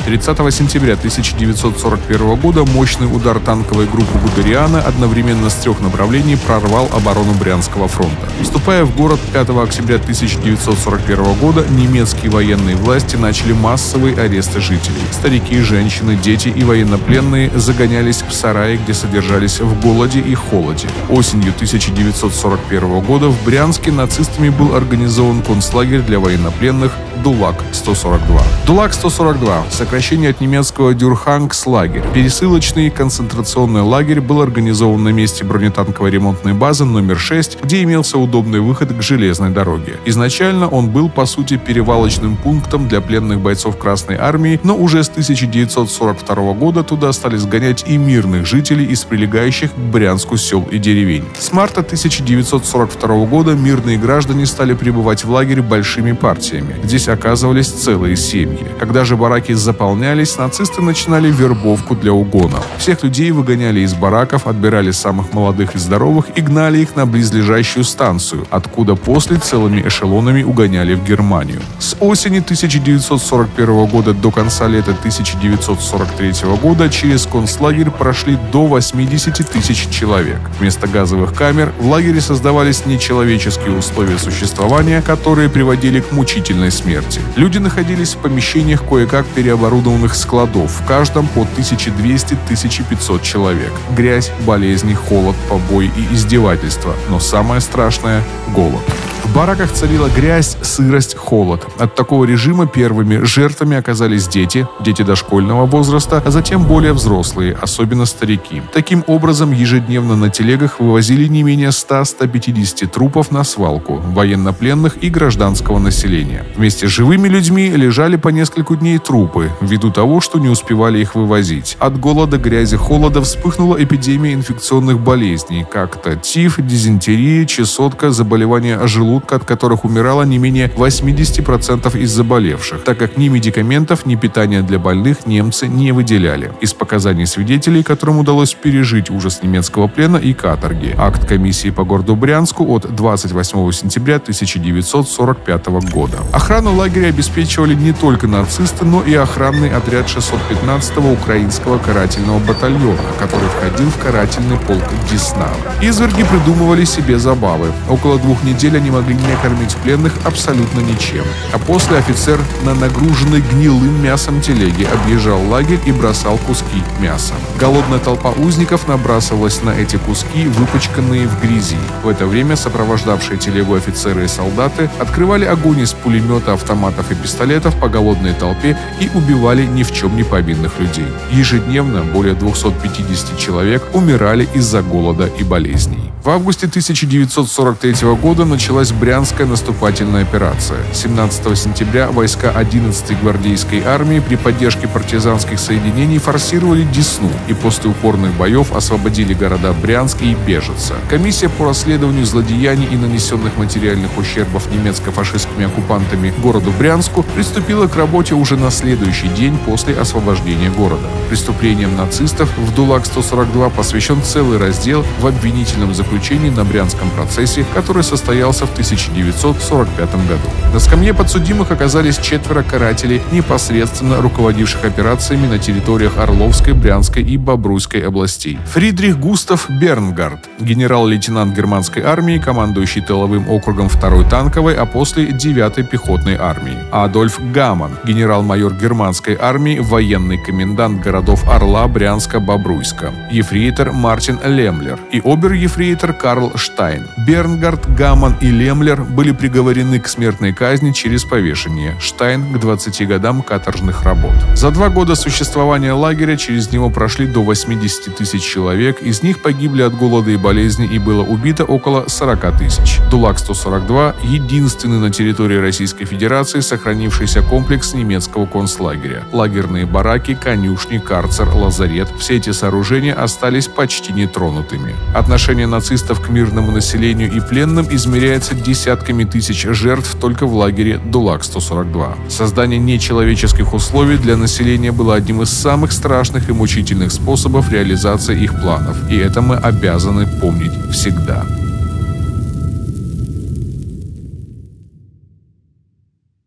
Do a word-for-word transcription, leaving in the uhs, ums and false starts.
тридцатого сентября тысяча девятьсот сорок первого года мощный удар танковой группы Гудериана одновременно с трех направлений прорвал оборону Брянского фронта. Вступая в город пятого октября тысяча девятьсот сорок первого года, немецкие военные власти начали массовые аресты жителей. Старики, женщины, дети и военнопленные загонялись в сараи, где содержались в голоде и холоде. Осенью тысяча девятьсот сорок первого года в Брянске нацистами был организован концлагерь для военнопленных Дулак сто сорок два. Дулак сто сорок два – сокращение от немецкого Дюрхангслагерь. Пересылочный концентрационный лагерь был организован на месте бронетанковой ремонтной базы номер шесть, где имелся удобный выход к железной дороге. Изначально он был, по сути, перевалочным пунктом для пленных бойцов Красной армии, но уже с тысяча девятьсот сорок второго года туда стали сгонять и мирных жителей из прилегающих к Брянску сел и деревень. С марта тысяча девятьсот сорок второго года мирные граждане стали прибывать в лагерь большими партиями. Здесь оказывались целые семьи. Когда же бараки заполнялись, нацисты начинали вербовку для угона. Всех людей выгоняли из бараков, отбирали самых молодых и здоровых и гнали их на близлежащую станцию, откуда после целыми эшелонами угоняли в Германию. С осени тысяча девятьсот сорок первого года до конца лета тысяча девятьсот сорок третьего года через концлагерь прошли до восьмидесяти тысяч человек. Вместо газовых камер в лагере создавались нечеловеческие условия существования, которые приводили к мучительной смерти. Люди находились в помещениях кое-как переоборудованных складов, в каждом по тысяча двести — тысяча пятьсот человек. Грязь, болезни, холод, побои и издевательства. Но самое страшное – голод. В бараках царила грязь, сырость, холод. От такого режима первыми жертвами оказались дети, дети дошкольного возраста, а затем более взрослые, особенно старики. Таким образом, ежедневно на телегах вывозили не менее ста — ста пятидесяти трупов на свалку, военнопленных и гражданского населения. Вместе с живыми людьми лежали по несколько дней трупы, ввиду того, что не успевали их вывозить. От голода, грязи, холода вспыхнула эпидемия инфекционных болезней, как-то тиф, дизентерия, чесотка, заболевания желудка, от которых умирало не менее восьмидесяти процентов из заболевших, так как ни медикаментов, ни питания для больных немцы не выделяли. Из показаний свидетелей, которым удалось пережить ужас немецкого плена и каторги. Акт комиссии по городу Брянску от двадцать восьмого сентября тысяча девятьсот сорок пятого года. Охрану лагеря обеспечивали не только нацисты, но и охранный отряд шестьсот пятнадцатого украинского карательного батальона, который входил в карательный полк Десна. Изверги придумывали себе забавы. Около двух недель они могли не кормить пленных абсолютно ничем. А после офицер на нагруженной гнилым мясом телеге объезжал лагерь и бросал куски мяса. Голодная толпа узников набрасывалась на эти куски, выпачканные в грязи. В это время сопровождавшие телегу офицеры и солдаты открывали огонь из пулемета, автоматов и пистолетов по голодной толпе и убивали ни в чем не повинных людей. Ежедневно более двухсот пятидесяти человек умирали из-за голода и болезней. В августе тысяча девятьсот сорок третьего года началась Брянская наступательная операция. семнадцатого сентября войска одиннадцатой гвардейской армии при поддержке партизанских соединений форсировали Десну и после упорных боев освободили города Брянск и Бежица. Комиссия по расследованию злодеяний и нанесенных материальных ущербов немецко-фашистскими оккупантами городу Брянску приступила к работе уже на следующий день после освобождения города. Преступлениям нацистов в Дулак сто сорок два посвящен целый раздел в обвинительном заключении на Брянском процессе, который состоялся в тысяча девятьсот сорок пятом году. На скамье подсудимых оказались четверо карателей, непосредственно руководивших операциями на территориях Орловской, Брянской и Бобруйской областей. Фридрих Густав Бернгард, генерал-лейтенант германской армии, командующий тыловым округом второй танковой, а после девятой пехотной армии. Адольф Гаман, генерал-майор германской армии, военный комендант городов Орла, Брянска, Бобруйска. Ефрейтор Мартин Лемлер и обер-ефрейтор Карл Штайн. Бернгард, Гаман и Лемлер были приговорены к смертной казни через повешение, Штайн к двадцати годам каторжных работ. За два года существования лагеря через него прошли до восьмидесяти тысяч человек, из них погибли от голода и болезни и было убито около сорока тысяч. Дулак сто сорок два – единственный на территории Российской Федерации сохранившийся комплекс немецкого концлагеря. Лагерные бараки, конюшни, карцер, лазарет – все эти сооружения остались почти нетронутыми. Отношение нацистов к мирному населению и пленным измеряется десятками тысяч жертв только в лагере Дулак сто сорок два. Создание нечеловеческих условий для населения было одним из самых страшных и мучительных способов реализации их планов, и это мы обязаны помнить всегда.